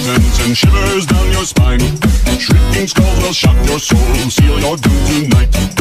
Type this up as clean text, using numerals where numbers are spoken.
and send shivers down your spine. Shrieking skulls will shock your soul, seal your doom tonight.